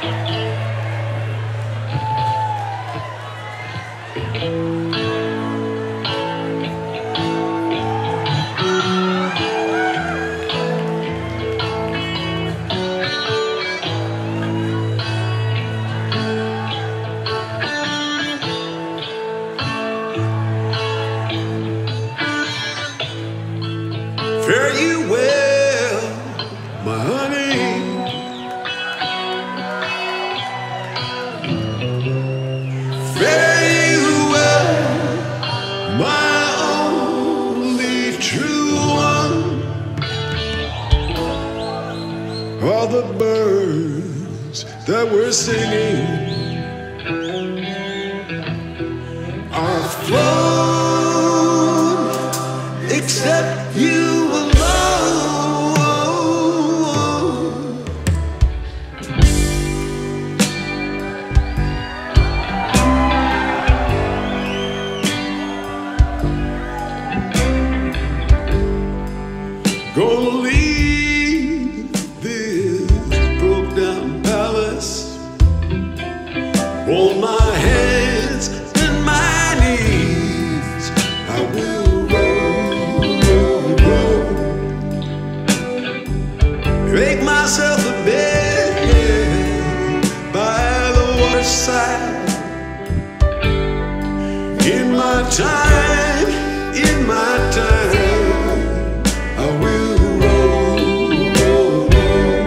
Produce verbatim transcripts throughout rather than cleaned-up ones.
Fare you well, my honey. Fare you well, my only true one. All the birds that were singing are flown, except you alone. Gonna leave this broke down palace on my hands and my knees. I will roll, roll, roll. Make myself a bed by the waterside. In my time, in my time, I will roll, roll, roll.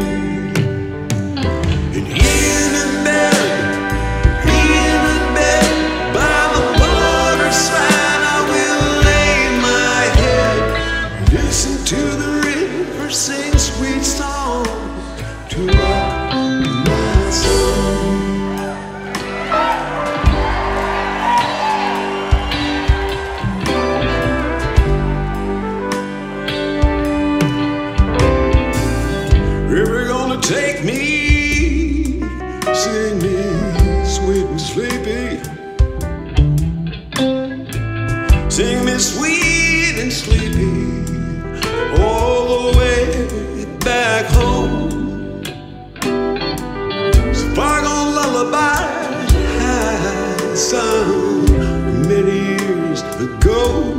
And in a bed, in a bed by the waterside, I will lay my head, listen to the river sing sweet songs to rock my soul. River gonna take me, sing me sweet and sleepy. Sing me sweet and sleepy all the way back home. So far gone lullaby sung many years ago.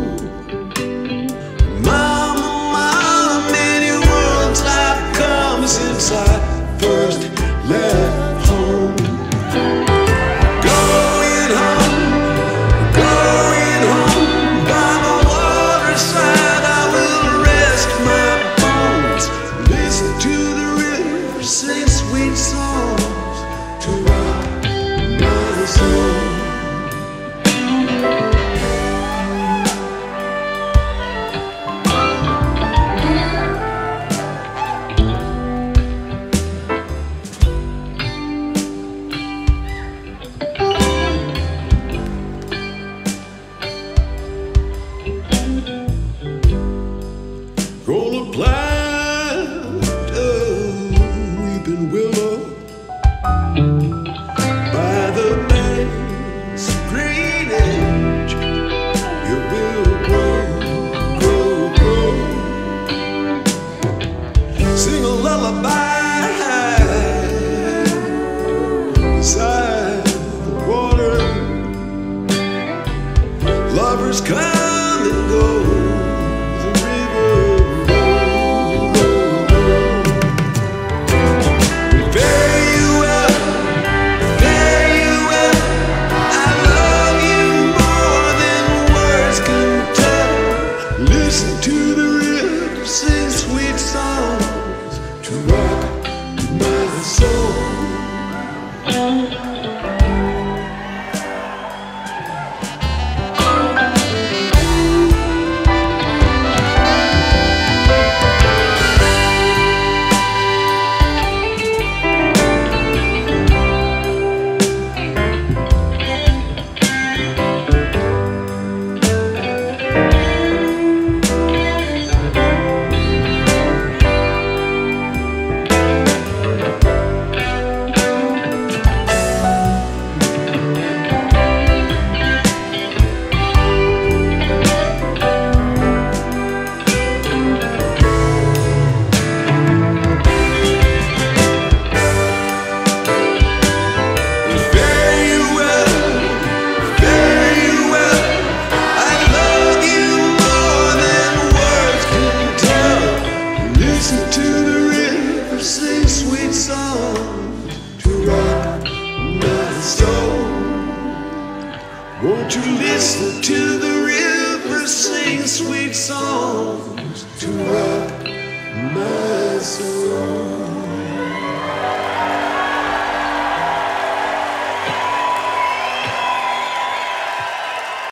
Since I first left home, going home, going home by the waterside, I will rest my bones, listen to the river sing sweet songs to rock my soul. Gonna plant a weeping willow by the bank's green edge. It will grow, grow, grow. Sing a lullaby beside the water. Lovers come and go. Fare you well, Won't you listen to the river sing sweet songs to rock my